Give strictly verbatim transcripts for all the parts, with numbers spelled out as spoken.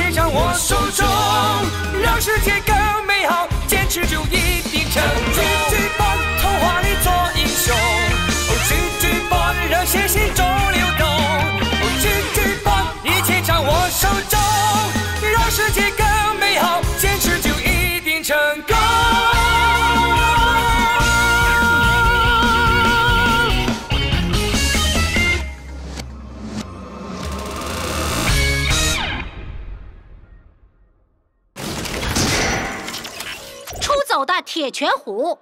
切掌握手中，让世界更美好，坚持就一定成功。G G Bond 童话里做英雄，哦 G G Bond 让血心中流动，哦 G G Bond 一切掌握手中，让世界更美好，坚持就一定成功。 走的铁拳虎。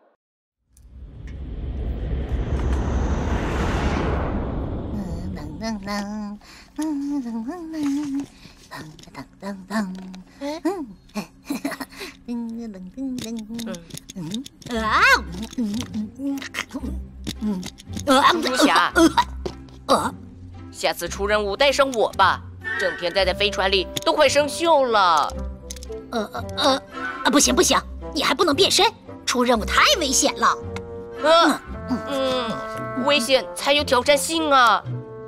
噔噔噔噔噔噔噔噔噔噔。嗯，噔噔噔噔。嗯啊，嗯嗯嗯嗯。 朱霞， 呃， 下次出任务带上我吧，整天待在飞船里都快生锈了。 呃呃呃，啊不行不行。 你还不能变身，出任务太危险了。 啊，嗯，危险才有挑战性啊！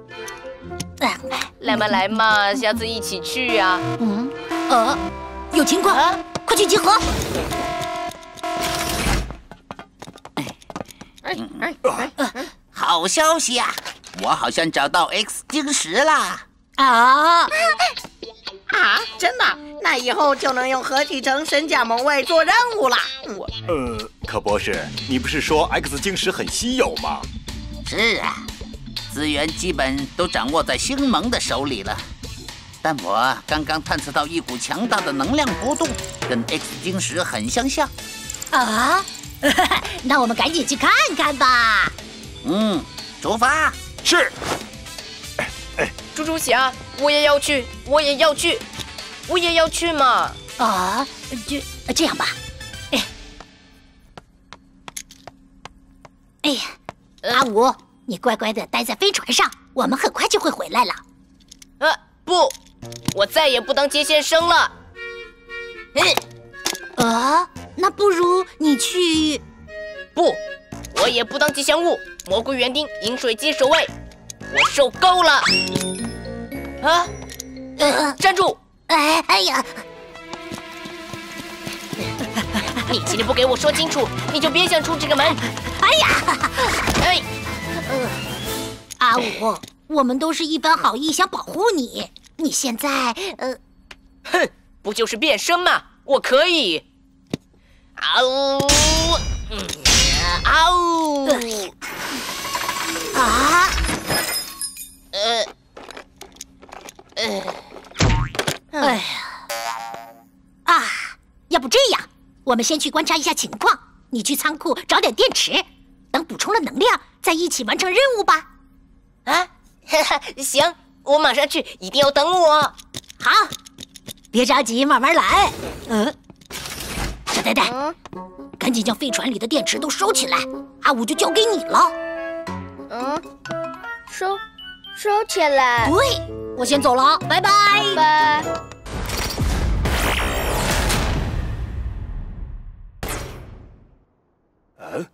来嘛来嘛，下次一起去呀。 嗯，呃，有情况，啊、快去集合。 哎哎哎，好消息啊！我好像找到 X 晶石啦！ 啊！ 啊，真的？那以后就能用合体成神甲盟卫做任务了。我呃，可博士，你不是说 X 晶石很稀有吗？ 是啊，资源基本都掌握在星盟的手里了。但我刚刚探测到一股强大的能量波动，跟 X 晶石很相像。 啊，那我们赶紧去看看吧。 嗯，出发。 是。 猪猪侠，我也要去，我也要去，我也要去嘛！ 啊，这这样吧，哎，哎呀，阿五，你乖乖的待在飞船上，我们很快就会回来了。 啊，不，我再也不当接线生了。 嗯，啊，那不如你去。 不，我也不当吉祥物，魔鬼园丁饮水机守卫，我受够了。 啊！呃，站住！ 哎哎呀！ 你今天不给我说清楚，你就别想出这个门！ 哎呀！ 哎， 呃，阿五，我们都是一番好意，想保护你。你现在，呃， 哼，不就是变身吗？我可以。啊呜！嗯，啊呜！ 啊！ 呃。 呃， 哎呀，啊，要不这样，我们先去观察一下情况，你去仓库找点电池，等补充了能量，再一起完成任务吧。 啊，哈哈，行，我马上去，一定要等我。 好，别着急，慢慢来。嗯，小呆呆，嗯、赶紧将飞船里的电池都收起来，阿五就交给你了。 嗯，收收起来。 对。 我先走了，拜拜。 拜。 嗯，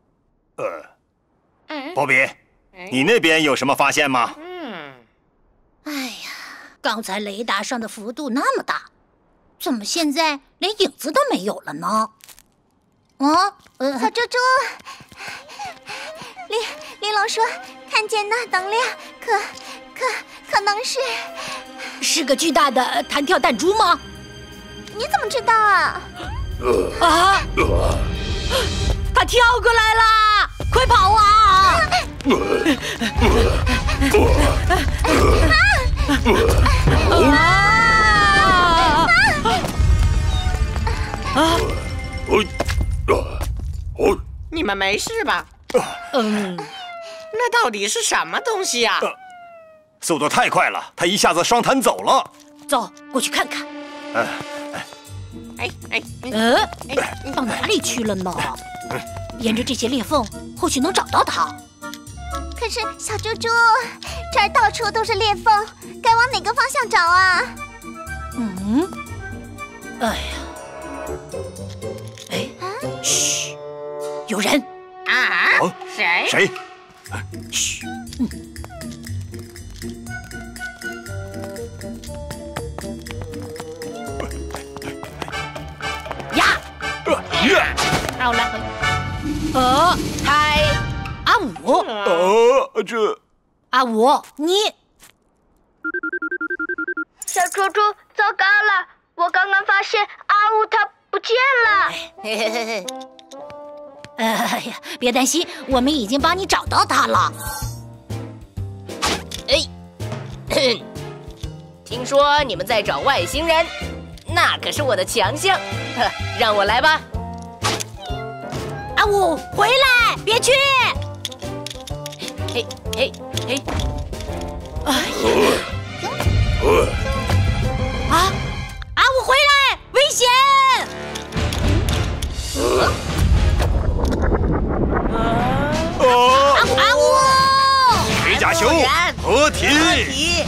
呃，波比，你那边有什么发现吗？ 嗯。哎呀，刚才雷达上的幅度那么大，怎么现在连影子都没有了呢？啊， 呃，小猪猪，林林龙说看见那能量，可可。 可能是， 是个巨大的弹跳弹珠吗？ 你怎么知道啊？ 啊！它跳过来了，快跑啊！ 啊！你们没事吧？ 嗯， 那到底是什么东西呀？ 速度太快了，他一下子双弹走了。 走，过去看看。 哎哎哎， 呃，到哪里去了呢？沿着这些裂缝，或许能找到他。 可是小猪猪，这儿到处都是裂缝，该往哪个方向找啊？ 嗯，哎呀，哎，嘘，有人啊？谁？ 谁？ 嘘，嗯。 那我来回。呃， 嗨， 阿五， 呃，这阿五，你小猪猪，糟糕了！我刚刚发现阿乌它不见了。 嘿嘿嘿嘿， 哎呀，别担心，我们已经帮你找到它了。 哎，听说你们在找外星人，那可是我的强项，呵，让我来吧。 阿五，回来，别去！ 嘿嘿嘿， 哎呀！啊！阿五回来，危险！ 啊！ 阿五，阿五！ 铁甲熊合体！ 合体！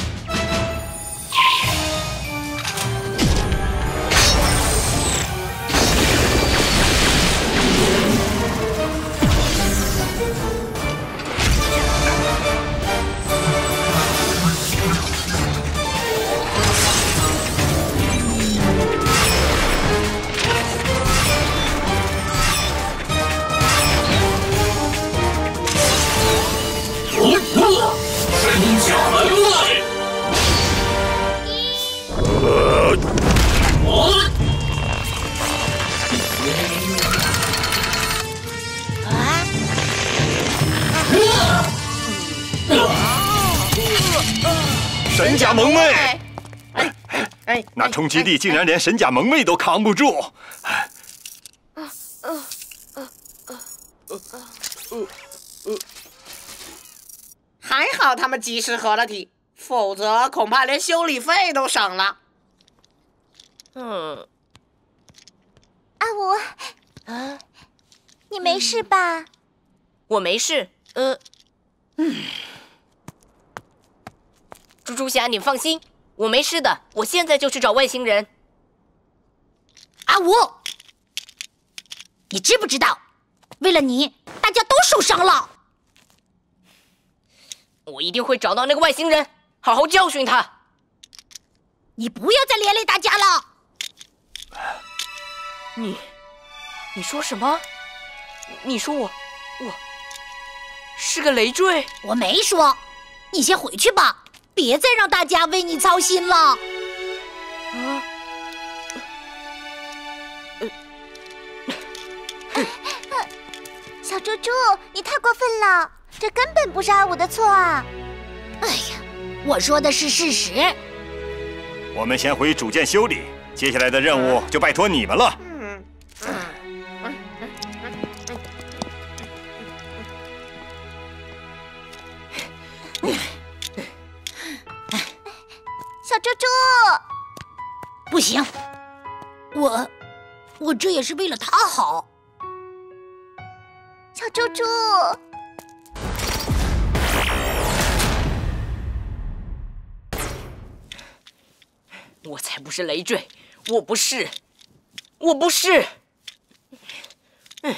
神甲萌妹， 哎哎， 那冲击力竟然连神甲萌妹都扛不住。 还好他们及时合了体，否则恐怕连修理费都省了。 嗯， 阿五， 啊， 你没事吧？ 我没事。呃，嗯，猪猪侠，你放心，我没事的。我现在就去找外星人。 阿五，你知不知道，为了你，大家都受伤了。 我一定会找到那个外星人，好好教训他。 你不要再连累大家了。 你，你说什么？你说我，我是个累赘？ 我没说，你先回去吧，别再让大家为你操心了。 啊， 小猪猪，你太过分了，这根本不是阿五的错啊！ 哎呀，我说的是事实。 我们先回主舰修理，接下来的任务就拜托你们了。 嗯， 小猪猪， 不行，我，我这也是为了他好。 小猪猪， 我才不是累赘，我不是，我不是。嗯，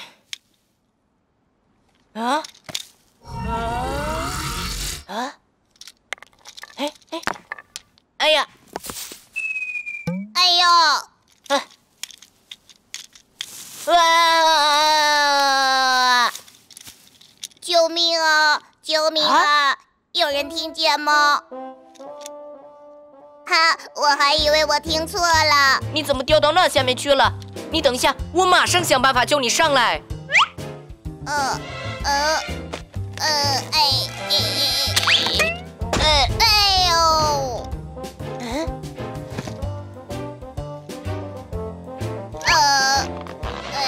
啊啊啊！哎哎，哎呀， 哎呦！ 啊！啊！ 救命啊！救命啊！有人听见吗？哈，我还以为我听错了。 你怎么掉到那下面去了？你等一下，我马上想办法救你上来。 呃呃呃，哎哎哎哎呦！ 嗯， 呃，哎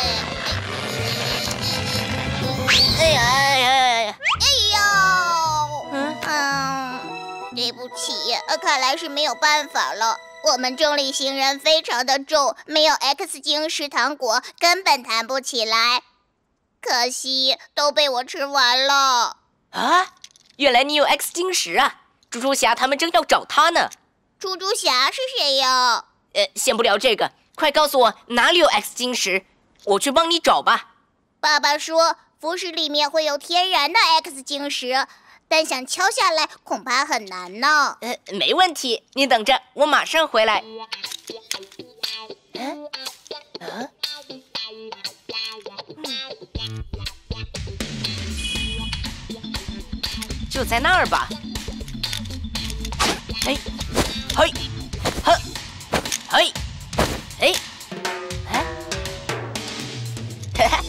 哎呀哎呀哎呀！ 哎呦！ 嗯嗯，对不起，呃，看来是没有办法了。我们重力行人非常的重，没有 X 晶石糖果根本弹不起来。可惜都被我吃完了。 啊，原来你有 X 晶石啊！猪猪侠他们正要找他呢。 猪猪侠是谁呀？ 呃，先不聊这个，快告诉我哪里有 X 晶石，我去帮你找吧。 爸爸说腐蚀里面会有天然的 X 晶石，但想敲下来恐怕很难呢。 呃，没问题，你等着，我马上回来。嗯，啊，嗯， 就在那儿吧。嘿，嘿，呵，嘿，哎，哎，哈哈，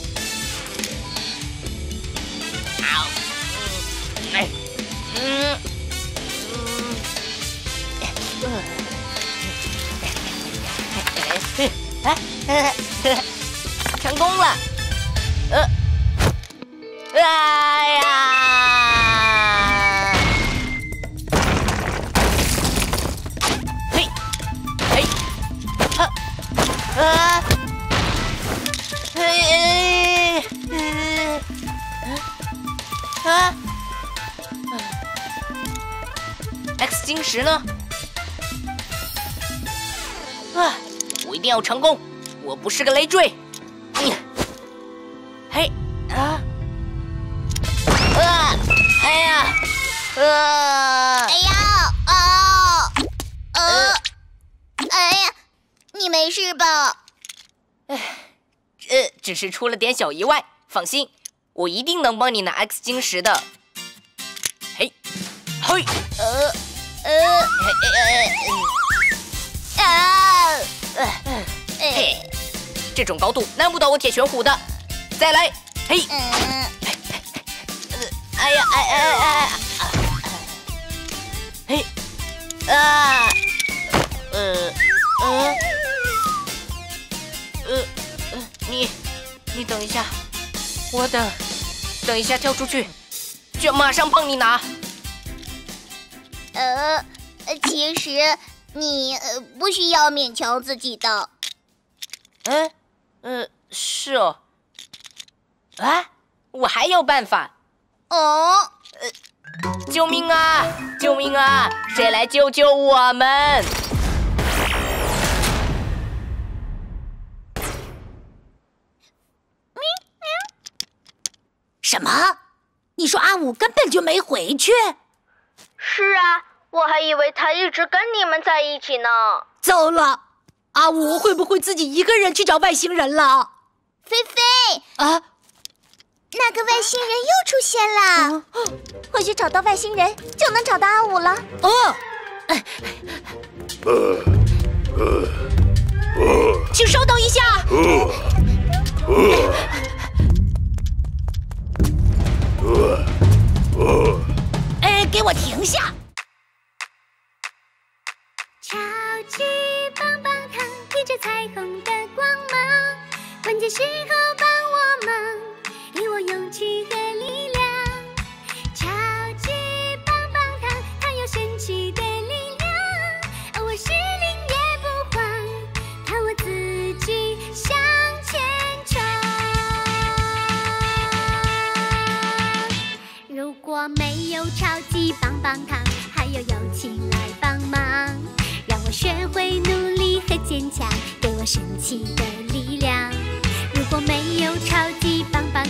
好，嗯，哎，嗯，嗯，哎，成功了，呃，哎呀！嘿，嘿，哈，啊，嘿，啊 ，X 晶石呢？啊，我一定要成功！我不是个累赘。嗯，嘿，啊。啊！哎呀！啊！ 哎呀！啊！呃！哎呀，你没事吧？ 呃，只是出了点小意外。放心，我一定能帮你拿 X 晶石的。嘿，嘿，呃，呃，呃，啊！哎，这种高度难不倒我铁拳虎的。再来，嘿。 嗯。 哎呀，哎哎哎！嘿，啊，呃，呃，呃，呃，你，你等一下，我等，等一下跳出去，就马上帮你拿。 呃，其实你呃不需要勉强自己的。 嗯，呃，是哦。啊，我还有办法。 哦， 呃，救命啊！救命啊！谁来救救我们？ 什么？你说阿武根本就没回去？ 是啊，我还以为他一直跟你们在一起呢。 糟了，阿武会不会自己一个人去找外星人了？ 菲菲啊！ 那个外星人又出现了，或许找到外星人就能找到阿武了。 哦，请稍等一下。哎，给我停下！ 超级棒棒糖，披着彩虹的光芒，关键时候帮我忙。给我勇气和力量，超级棒棒糖，它有神奇的力量，而我失灵也不慌，看我自己向前冲。如果没有超级棒棒糖，还有友情来帮忙，让我学会努力和坚强，给我神奇的力量。如果没有超级棒棒